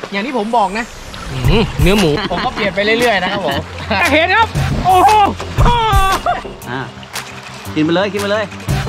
อย่างที่ผมบอกนะเนื้อหมูผมก็เปลี่ยนไปเรื่อยๆนะครับผมเห็นครับโอ้โหกินไปเลยกินไปเลย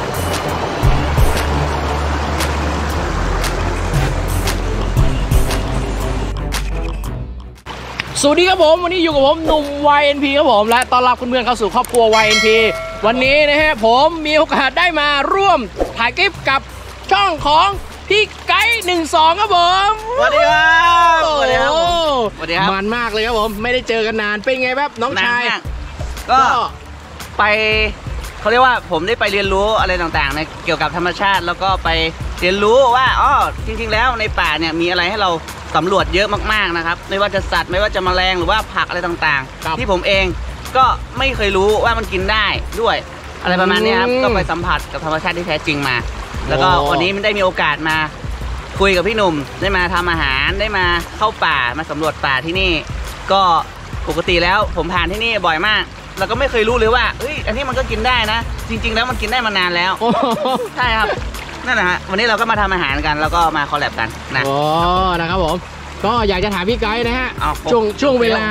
สวัสดีครับผมวันนี้อยู่กับผมหนุ่ม YNP ครับผมและต้อนรับเพื่อนๆเข้าสู่ครอบครัว YNP วันนี้นะฮะผมมีโอกาสได้มาร่วมถ่ายคลิปกับช่องของพี่ไก่12ครับผมสวัสดีครับสวัสดีครับสวัสดีครับมันมากเลยครับผมไม่ได้เจอกันนานเป็นไงแบบน้องชายก็ไปเขาเรียกว่าผมได้ไปเรียนรู้อะไรต่างๆในเกี่ยวกับธรรมชาติแล้วก็ไปเรียนรู้ว่าจริงๆแล้วในป่าเนี่ยมีอะไรให้เราสำรวจเยอะมากๆนะครับไม่ว่าจะสัตว์ไม่ว่าจะแมลงหรือว่าผักอะไรต่างๆที่ผมเองก็ไม่เคยรู้ว่ามันกินได้ด้วยอะไรประมาณนี้ครับก็ไปสัมผัสกับธรรมชาติที่แท้จริงมาแล้วก็วันนี้มันได้มีโอกาสมาคุยกับพี่หนุ่มได้มาทำอาหารได้มาเข้าป่ามาสำรวจป่าที่นี่ก็ปกติแล้วผมผ่านที่นี่บ่อยมากแล้วก็ไม่เคยรู้เลยว่าอันนี้มันก็กินได้นะจริงๆแล้วมันกินได้มานานแล้วใช่ครับนั่นแหละฮะวันนี้เราก็มาทำอาหารกันแล้วก็มาคอลแลบกันนะนะครับผมก็อยากจะถามพี่ไกด์นะฮะช่วงเวลา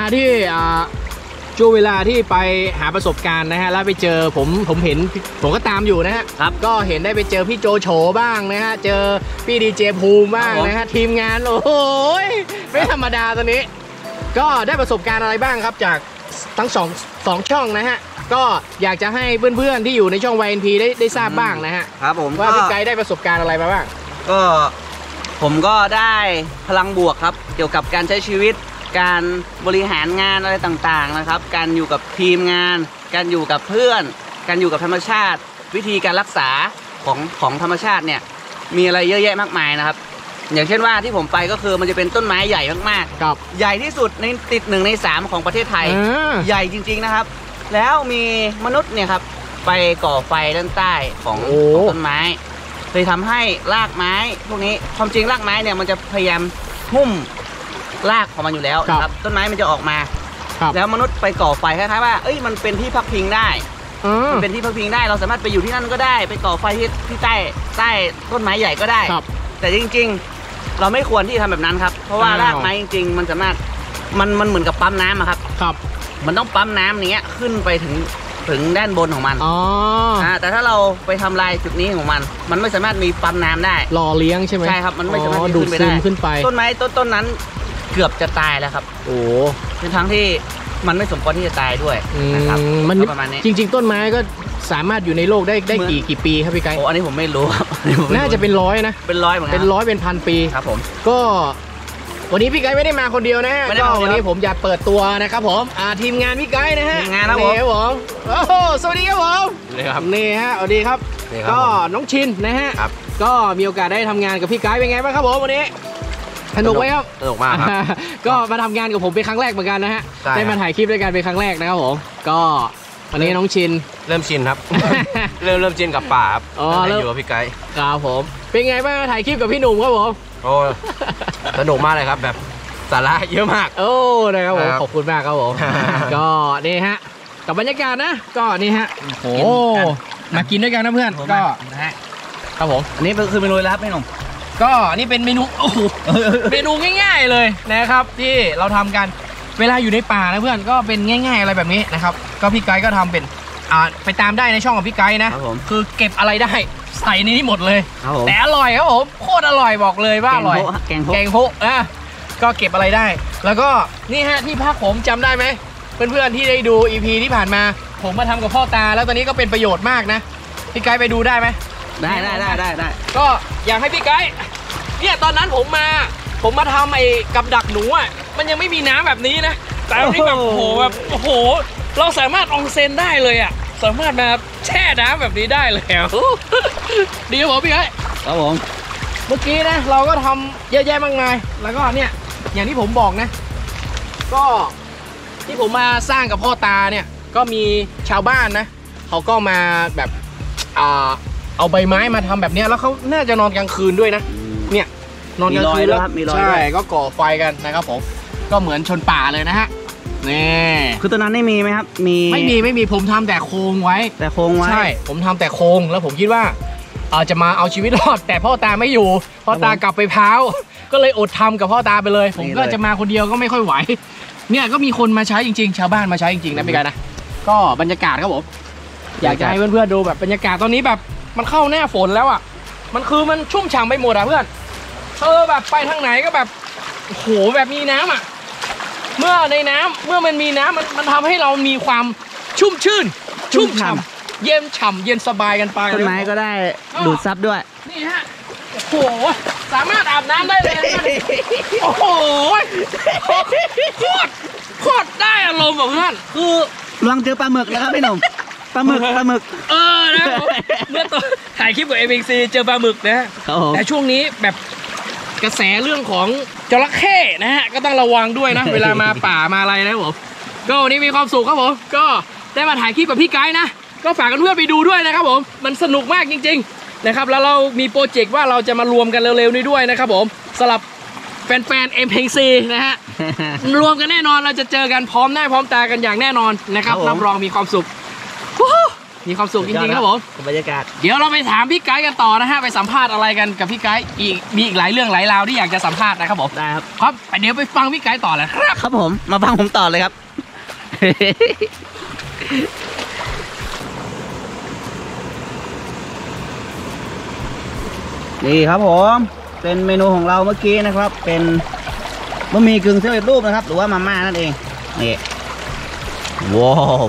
ที่ไปหาประสบการณ์นะฮะแล้วไปเจอผมเห็นผมก็ตามอยู่นะฮะก็เห็นได้ไปเจอพี่โจโฉบ้างนะฮะเจอพี่ดีเจภูมิบ้างนะฮะทีมงานโอ้โหไม่ธรรมดาตอนนี้ก็ได้ประสบการณ์อะไรบ้างครับจากทั้งสองช่องนะฮะก็อยากจะให้เพื่อนๆที่อยู่ในช่อง YNP ได้ทราบบ้างนะฮะครับผมว่าพี่ไกด์ได้ประสบการณ์อะไรมาบ้างก็ผมก็ได้พลังบวกครับเกี่ยวกับการใช้ชีวิตการบริหารงานอะไรต่างๆนะครับการอยู่กับทีมงานการอยู่กับเพื่อนการอยู่กับธรรมชาติวิธีการรักษาของธรรมชาติเนี่ยมีอะไรเยอะแยะมากมายนะครับอย่างเช่นว่าที่ผมไปก็คือมันจะเป็นต้นไม้ใหญ่มากๆใหญ่ที่สุดในติด1 ใน 3ของประเทศไทยใหญ่จริงๆนะครับแล้วมีมนุษย์เนี่ยครับไปก่อไฟด้านใต้ของต้นไม้เลยทำให้รากไม้พวกนี้ความจริงรากไม้เนี่ยมันจะพยายามหุ้มรากของมันอยู่แล้วนะครับต้นไม้มันจะออกมาแล้วมนุษย์ไปก่อไฟคล้ายๆว่ามันเป็นที่พักพิงได้มันเป็นที่พักพิงได้เราสามารถไปอยู่ที่นั่นก็ได้ไปก่อไฟที่ใต้ต้นไม้ใหญ่ก็ได้แต่จริงๆเราไม่ควรที่จะทำแบบนั้นครับเพราะว่ารากไม้จริงๆมันสามารถมันเหมือนกับปั๊มน้ำอะครับมันต้องปั๊มน้ำเนี้ยขึ้นไปถึงด้านบนของมันแต่ถ้าเราไปทำลายจุดนี้ของมันไม่สามารถมีปั๊มน้ำได้หล่อเลี้ยงใช่ไหมใช่ครับมันไม่สามารถดูดซึมขึ้นไปต้นไม้ต้นนั้นเกือบจะตายแล้วครับเป็นทั้งที่มันไม่สมควรที่จะตายด้วยนะครับมันประมาณนี้จริงๆต้นไม้ก็สามารถอยู่ในโลกได้กี่ปีครับพี่ไก่อันนี้ผมไม่รู้ครับน่าจะเป็น100นะเป็น100เหมือนกันเป็น100เป็น1,000 ปีครับผมก็วันนี้พี่ไก่ไม่ได้มาคนเดียวนะฮะก็วันนี้ผมอยากเปิดตัวนะครับผมทีมงานพี่ไก่นะฮะทีมงานครับผมโอ้โหสวัสดีครับผมนี่ฮะสวัสดีครับก็น้องชินนะฮะก็มีโอกาสได้ทำงานกับพี่ไก่เป็นไงบ้างครับผมวันนี้สนุกไหมครับสนุกมากครับก็มาทำงานกับผมเป็นครั้งแรกเหมือนกันนะฮะได้มาถ่ายคลิปด้วยกันเป็นครั้งแรกนะครับผมก็วันนี้น้องชินเริ่มชินครับ เริ่มชินกับป่าครับอยู่กับพี่ไก่ครับผมเป็นไงบ้างถ่ายคลิปกับพี่หนุ่มครับผมโอ้สนุกมากเลยครับแบบสาระเยอะมากนะครับผมขอบคุณมากครับผมก็นี่ฮะกับบรรยากาศนะก็นี่ฮะโอ้มากินด้วยกันนะเพื่อนก็นะฮะครับผมอันนี้คือเมนูแล้วครับพี่หนุ่มก็นี่เป็นเมนูเมนูง่ายๆเลยนะครับที่เราทำกันเวลาอยู่ในป่านะเพื่อนก็เป็นง่ายๆอะไรแบบนี้นะครับก็พี่ไกด์ก็ทำเป็นไปตามได้ในช่องของพี่ไกด์นะคือเก็บอะไรได้ใส่ในนี้หมดเลยแต่อร่อยครับผมโคตรอร่อยบอกเลยว่าอร่อยแกงโพะก็เก็บอะไรได้แล้วก็นี่ฮะที่พักผมจำได้ไหมเพื่อนๆที่ได้ดู EP ที่ผ่านมาผมมาทำกับพ่อตาแล้วตอนนี้ก็เป็นประโยชน์มากนะพี่ไกด์ไปดูได้ไหมได้ก็อยากให้พี่ไกด์เนี่ยตอนนั้นผมมาทำไอ้กับดักหนูอ่ะมันยังไม่มีน้ำแบบนี้นะแต่อันนี้แบบโอ้โหเราสามารถออนเซ็นได้เลยอ่ะสามารถมาแช่น้ำแบบนี้ได้เลยดีครับผมพี่ไกด์ครับผมเมื่อกี้นะเราก็ทำเยอะแยะมากมายแล้วก็เนี่ยอย่างที่ผมบอกนะก็ที่ผมมาสร้างกับพ่อตาเนี่ยก็มีชาวบ้านนะเขาก็มาแบบเอาใบไม้มาทำแบบนี้แล้วเขาน่าจะนอนกลางคืนด้วยนะเนี่ยนอนกลางคืนแล้วใช่ก็ก่อไฟกันนะครับผมก็เหมือนชนป่าเลยนะฮะนี่คือตอนนั้นไม่มีไหมครับไม่มีผมทำแต่โครงไว้ใช่ผมทำแต่โครงแล้วผมคิดว่าจะมาเอาชีวิตรอดแต่พ่อตาไม่อยู่พ่อตากลับไปพร้าวก็เลยอดทำกับพ่อตาไปเลย ผมก็จะมาคนเดียวก็ไม่ค่อยไหวเนี่ยก็มีคนมาใช้จริงๆชาวบ้านมาใช้จริงๆนะพี่กายนะก็บรรยากาศครับผมอยากจะให้เพื่อนๆดูแบบบรรยากาศตอนนี้แบบมันเข้าหน้าฝนแล้วอ่ะมันชุ่มฉ่ำไปหมดอ่ะเพื่อนแบบไปทางไหนก็แบบโอ้โหแบบมีน้ำอ่ะเมื่อมันมีน้ำมันทำให้เรามีความชุ่มชื่นชุ่มฉ่ำเย็นฉ่ำเย็นสบายกันไปต้นไม้ก็ได้ดูดซับด้วยนี่ฮะโอ้โหสามารถอาบน้ำได้เลยโอ้โหโคตรได้อารมณ์แบบนั้นคือลองเจอปลาหมึกนะครับพี่หนุ่มปลาหมึกนะเมื่อตอนถ่ายคลิปกับ ABC เจอปลาหมึกนะแต่ช่วงนี้แบบกระแสเรื่องของจระเข้นะฮะก็ต้องระวังด้วยนะ เวลามาป่ามาอะไรนะผมก็วันนี้มีความสุขครับผมก็ได้มาถ่ายคลิปกับพี่ไกด์นะก็ฝากกันเพื่อนไปดูด้วยนะครับผมมันสนุกมากจริงๆนะครับแล้วเรามีโปรเจกต์ว่าเราจะมารวมกันเร็วๆนี้ด้วยนะครับผมสำหรับแฟนๆ MPC นะฮะรวมกันแน่นอนเราจะเจอกันพร้อมหน้าพร้อมตากันอย่างแน่นอนนะครับรับรองมีความสุขมีความสุขจริงๆครับผมบรรยากาศเดี๋ยวเราไปถามพี่ไกด์กันต่อนะฮะไปสัมภาษณ์อะไรกันกับพี่ไกด์มีอีกหลายเรื่องหลายราวที่อยากจะสัมภาษณ์นะครับผมได้ครับครับเดี๋ยวไปฟังพี่ไกด์ต่อเลยครับครับผมมาฟังผมต่อเลยครับนี่ครับผมเป็นเมนูของเราเมื่อกี้นะครับเป็นบะหมี่กึ่งสำเร็จรูปนะครับหรือว่ามาม่านั่นเองนี่ว้าว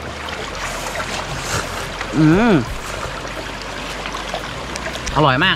อร่อยมาก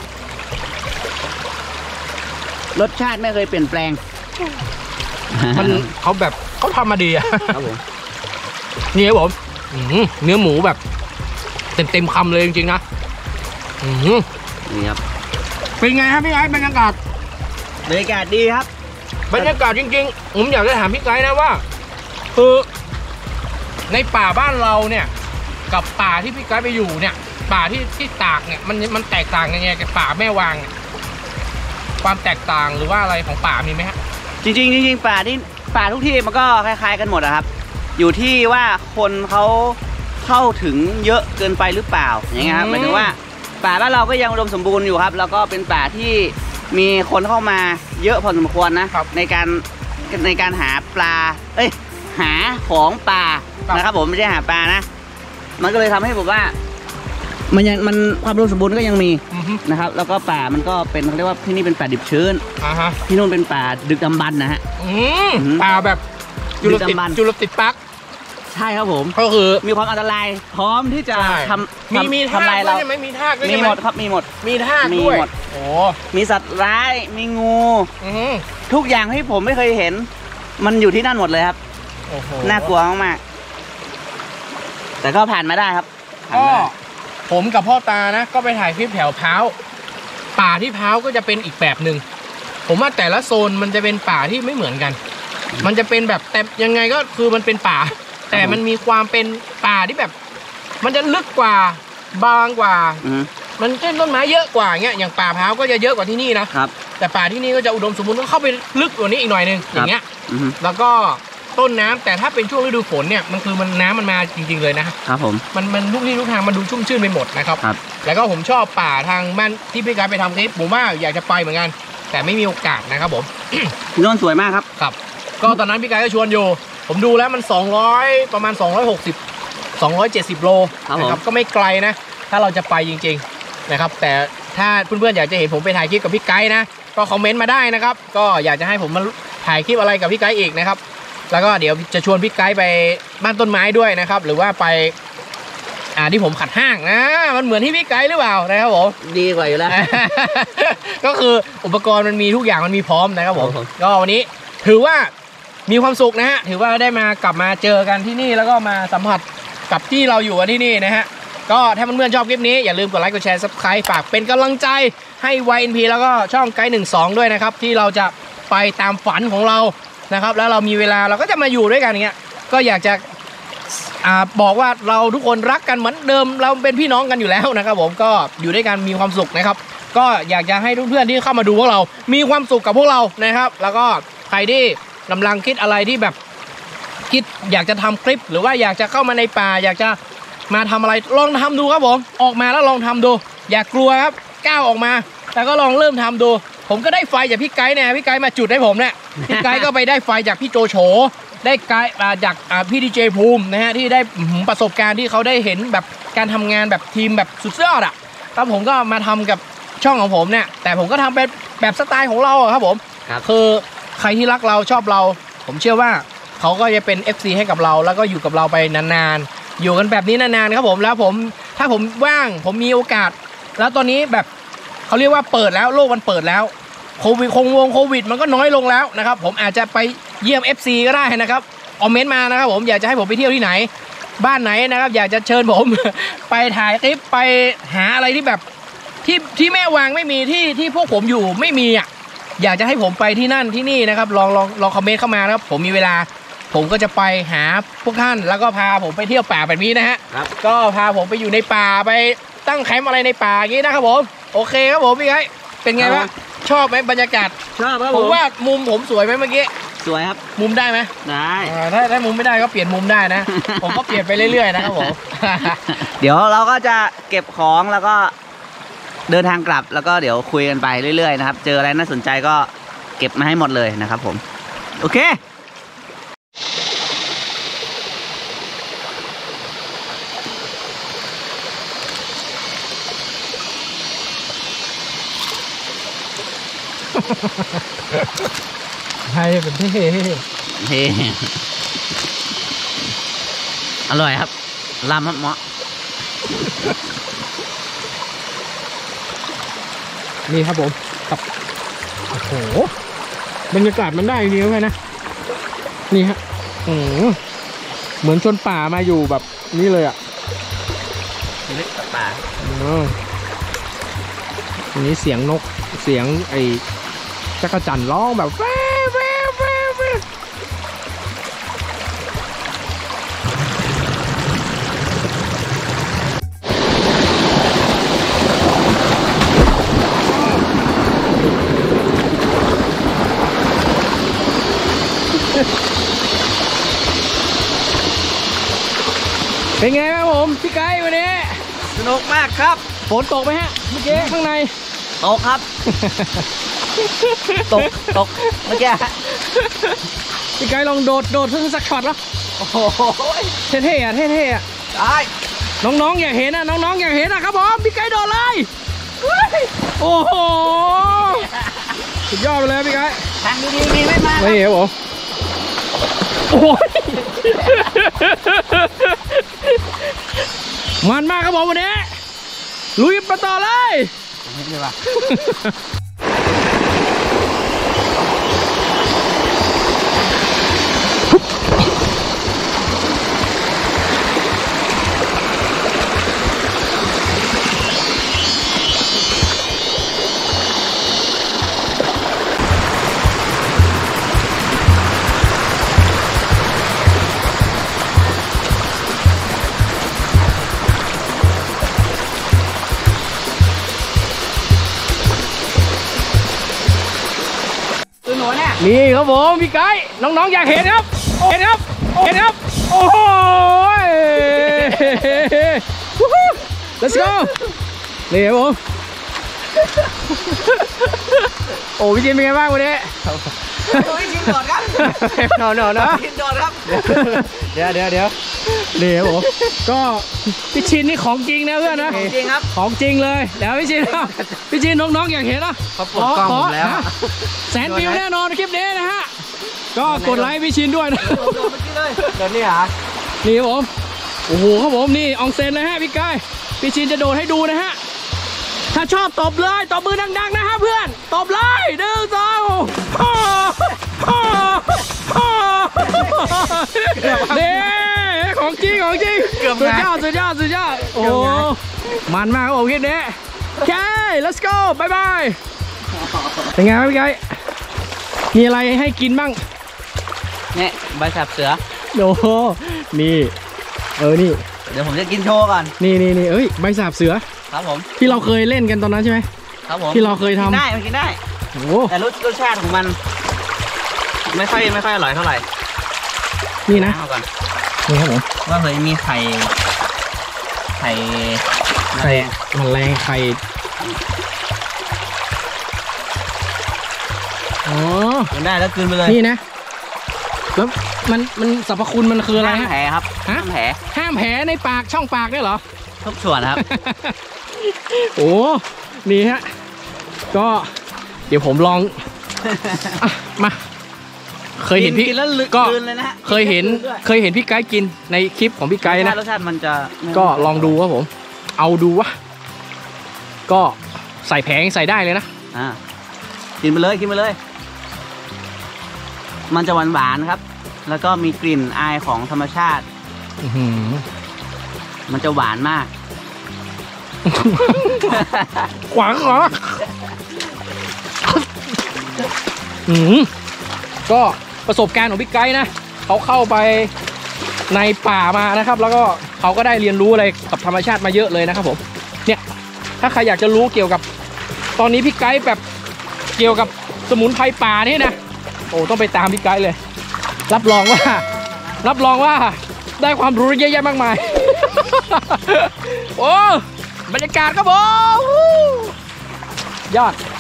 รสชาติไม่เคยเปลี่ยนแปลงมันเขาทำมาดีอะครับผมนี่ครับผมเนื้อหมูแบบเต็มคำเลยจริงๆนะนี่ครับเป็นไงครับพี่ไกด์บรรยากาศดีครับบรรยากาศจริงๆผมอยากจะถามพี่ไกด์นะว่าคือในป่าบ้านเราเนี่ยกับป่าที่พี่ไกด์ไปอยู่เนี่ยป่าที่ตากเนี่ยมันแตกต่างยังไงกับป่าแม่วางความแตกต่างหรือว่าอะไรของป่ามีไหมฮะจริงป่าทุกที่มันก็คล้ายๆกันหมดนะครับอยู่ที่ว่าคนเขาเข้าถึงเยอะเกินไปหรือเปล่าอย่างเงี้ยครับหมายถึงว่าป่าบ้านเราก็ยังอุดมสมบูรณ์อยู่ครับแล้วก็เป็นป่าที่มีคนเข้ามาเยอะพอสมควรนะในการหาปลาหาของป่านะครับผมไม่ใช่หาปลานะมันก็เลยทำให้ผมว่ามันความอุดมสมบูรณ์ก็ยังมีนะครับแล้วก็ป่ามันก็เป็นเขาเรียกว่าที่นี่เป็นป่าดิบชื้นที่นู่นเป็นป่าดึกดำบรรพ์นะฮะป่าแบบจุลติดปักใช่ครับผมก็คือมีความอันตรายพร้อมที่จะมีทำลายเรามีทากด้วยมีหมดครับมีหมดมีทากด้วยโอ้มีสัตว์ร้ายมีงูทุกอย่างที่ผมไม่เคยเห็นมันอยู่ที่นั่นหมดเลยครับน่ากลัวมากๆแต่ก็ผ่านมาได้ครับก็ผมกับพ่อตานะก็ไปถ่ายคลิปแถวพร้าวป่าที่พร้าวก็จะเป็นอีกแบบหนึ่งผมว่าแต่ละโซนมันจะเป็นป่าที่ไม่เหมือนกันมันจะเป็นแบบแต่ยังไงก็คือมันเป็นป่าแต่มันมีความเป็นป่าที่แบบมันจะลึกกว่าบางกว่ามันต้นไม้เยอะกว่าเงี้ยอย่างป่าพร้าวก็จะเยอะกว่าที่นี่นะครับแต่ป่าที่นี่ก็จะอุดมสมบูรณ์ก็เข้าไปลึกกว่านี้อีกหน่อยนึงอย่างเงี้ยแล้วก็ต้นน้ำแต่ถ้าเป็นช่วงฤดูฝนเนี่ยมันคือน้ำมันมาจริงๆเลยนะครับผมมันทุกที่ทุกทางมันดูชุ่มชื่นไปหมดนะครับแล้วก็ผมชอบป่าทางบ้านที่พี่การไปทำคลิปผมว่าอยากจะไปเหมือนกันแต่ไม่มีโอกาสนะครับผมนนสวยมากครับครับก็ตอนนั้นพี่การก็ชวนอยู่ผมดูแล้วมัน200ประมาณ270โลนะครับก็ไม่ไกลนะถ้าเราจะไปจริงๆนะครับแต่ถ้าเพื่อนๆอยากจะเห็นผมไปถ่ายคลิปกับพี่ไกด์นะก็คอมเมนต์มาได้นะครับก็อยากจะให้ผมมาถ่ายคลิปอะไรกับพี่ไกด์อีกนะครับแล้วก็เดี๋ยวจะชวนพี่ไกด์ไปบ้านต้นไม้ด้วยนะครับหรือว่าไปที่ผมขัดห้างนะมันเหมือนที่พี่ไกด์หรือเปล่านะครับผมดีกว่าอยู่แล้วก็คืออุปกรณ์มันมีทุกอย่างมันมีพร้อมนะครับผมก็วันนี้ถือว่ามีความสุขนะฮะถือว่าได้กลับมาเจอกันที่นี่แล้วก็มาสัมผัสกับที่เราอยู่กันที่นี่นะฮะก็ถ้าเพื่อนๆชอบคลิปนี้อย่าลืมกดไลค์กดแชร์ Subscribe ฝากเป็นกำลังใจให้ YNP แล้วก็ช่องไกด์12ด้วยนะครับที่เราจะไปตามฝันของเรานะครับแล้วเรามีเวลาเราก็จะมาอยู่ด้วยกันอย่างเงี้ยก็อยากจะบอกว่าเราทุกคนรักกันเหมือนเดิมเราเป็นพี่น้องกันอยู่แล้วนะครับผมก็อยู่ด้วยกันมีความสุขนะครับก็อยากจะให้เพื่อนๆที่เข้ามาดูพวกเรามีความสุขกับพวกเรานะครับแล้วก็ใครที่กำลังคิดอะไรที่แบบคิดอยากจะทำคลิปหรือว่าอยากจะเข้ามาในป่าอยากจะมาทำอะไรลองทำดูครับผมออกมาแล้วลองทำดูอย่ากลัวครับก้าวออกมาแต่ก็ลองเริ่มทำดูผมก็ได้ไฟจากพี่ไกด์เนี่ยพี่ไกด์มาจุดให้ผมเนี่ยพี่ไกด์ก็ไปได้ไฟจากพี่โจโฉได้ไกด์จากพี่ดีเจภูมินะฮะที่ได้ประสบการณ์ที่เขาได้เห็นแบบการทำงานแบบทีมแบบสุดยอดอ่ะแล้วผมก็มาทำกับช่องของผมเนี่ยแต่ผมก็ทำเป็นแบบสไตล์ของเราครับผมคือใครที่รักเราชอบเราผมเชื่อว่าเขาก็จะเป็น FC ให้กับเราแล้วก็อยู่กับเราไปนานๆอยู่กันแบบนี้นานๆครับผมแล้วผมถ้าผมว่างผมมีโอกาสแล้วตอนนี้แบบเขาเรียกว่าเปิดแล้วโลกมันเปิดแล้วโควิดมันก็น้อยลงแล้วนะครับผมอาจจะไปเยี่ยม FC ก็ได้นะครับคอมเมนต์มานะครับผมอยากจะให้ผมไปเที่ยวที่ไหนบ้านไหนนะครับอยากจะเชิญผม ไปถ่ายคลิปไปหาอะไรที่แบบที่แม่วางไม่มีที่พวกผมอยู่ไม่มีอ่ะอยากจะให้ผมไปที่นั่นที่นี่นะครับลองคอมเมนต์เข้ามานะครับผมมีเวลาผมก็จะไปหาพวกท่านแล้วก็พาผมไปเที่ยวป่าแบบนี้นะฮะก็พาผมไปอยู่ในป่าไปตั้งแคมป์อะไรในป่าอย่างนี้นะครับผมโอเคครับผมพี่ไงเป็นไงวะชอบไหมบรรยากาศชอบครับผมว่ามุมผมสวยไหมเมื่อกี้สวยครับมุมได้ไหมได้ถ้ามุมไม่ได้ก็เปลี่ยนมุมได้นะ ผมก็เปลี่ยนไปเรื่อยๆนะครับผมเดี๋ยวเราก็จะเก็บของแล้วก็เดินทางกลับแล้วก็เดี๋ยวคุยกันไปเรื่อยๆนะครับเจออะไรน่าสนใจก็เก็บมาให้หมดเลยนะครับผมโอเคให้เป็นเท่อร่อยครับลำครับเหมาะนี่ครับผมกับโอ้โหบรรยากาศมันได้จริงๆนะนี่ฮะเหมือนชนป่ามาอยู่แบบนี้เลยอ่ะเล็กป่าอันนี้เสียงนกเสียงไอ้จักรจั่นร้องแบบแว่แว่แว่แว่เป็นไงครับผมพี่ไก่วันนี้สนุกมากครับฝนตกไหมฮะเมื่อกี้ข้างในตกครับตกเมื่อกี้พี่ไก่ลองโดดสักช็อตแล้วโอ้โหเท่ๆอ่ะได้น้องๆอยากเห็นนะน้องๆอยากเห็นนะครับผมพี่ไก่โดดเลยโอ้โหสุดยอดไปเลยพี่ไก่ทางดีๆมีไม่มาไม่เห็นผมโอ้ยมันมากครับผมวันนี้ลุยไปต่อเลยไม่ใช่ปะนี่ครับผมพี่ไก่น้องๆอยากเห็นครับเห็นครับโอ้โห let's go นี่ครับผมโอ้พี่จินเป็นไงบ้างวันนี้พี่จินโดดครับนอนพี่จินโดดครับเดี๋ยวนี่ครับผมก็พี่ชินนี่ของจริงนะเพื่อนนะของจริงครับของจริงเลยเดี๋ยวพี่ชินน้องๆอยากเห็นนะเขาปลดกล้องผมแล้ว 100,000 วิวแน่นอนคลิปนี้นะฮะก็กดไลค์พี่ชินด้วยนะเดี๋ยวนี้เหรอนี่ครับผมโอ้โหครับผมนี่อองเซนเลยฮะพี่กายพี่ชินจะโดดให้ดูนะฮะถ้าชอบตบเลยตบมือดังๆนะฮะเพื่อนตบเลย1 2นี่ของจริงสุดยอดโอ้มันมากครับผมคลิปนี้โอเค let's go บายบายเป็นไงครับพี่ไก่มีอะไรให้กินบ้างเนี่ยใบสับเสือโอ้นี่นี่เดี๋ยวผมจะกินโชว์ก่อนนี่เอ้ยใบสาบเสือครับผมที่เราเคยเล่นกันตอนนั้นใช่ไหมครับผมที่เราเคยทำมันกินได้โอ้แต่รสชาติของมันไม่ค่อยอร่อยเท่าไหร่นี่นะเอาก่อนนี่ครับผมว่าเคยมีไข่แมลงไข่อ๋อกินได้แล้วกลืนไปเลยนี่นะแล้วมันสรรพคุณมันคืออะไรห้ามฮะแผลครับฮะห้ามแผลห้ามแผลในปากช่องปากด้วยเหรอทุกส่วนครับโอ้นี่ฮะก็เดี๋ยวผมลองอ่ะมาเคยเห็นพี่กินแล้วลึกก็กลืนเลยนะฮะเคยเห็นพี่ไกด์กินในคลิปของพี่ไกด์นะรสชาติมันจะไม่ก็ลองดูครับผม เอาดูวะก็ใส่แผงใส่ได้เลยนะกินไปเลยกินไปเลย มันจะหวานๆครับ แล้วก็มีกลิ่นอายของธรรมชาติอื้อหือมันจะหวานมากขวางเหรออืมก็ประสบการณ์ของพี่ไกด์นะเขาเข้าไปในป่ามานะครับ แล้วก็เขาก็ได้เรียนรู้อะไรกับธรรมชาติมาเยอะเลยนะครับผมเนี่ยถ้าใครอยากจะรู้เกี่ยวกับตอนนี้พี่ไกด์แบบเกี่ยวกับสมุนไพรป่านี่นะโอ้ต้องไปตามพี่ไกด์เลย รับรองว่าได้ความรู้เยอะแยะมากมาย โอ้บรรยากาศครับผมยอด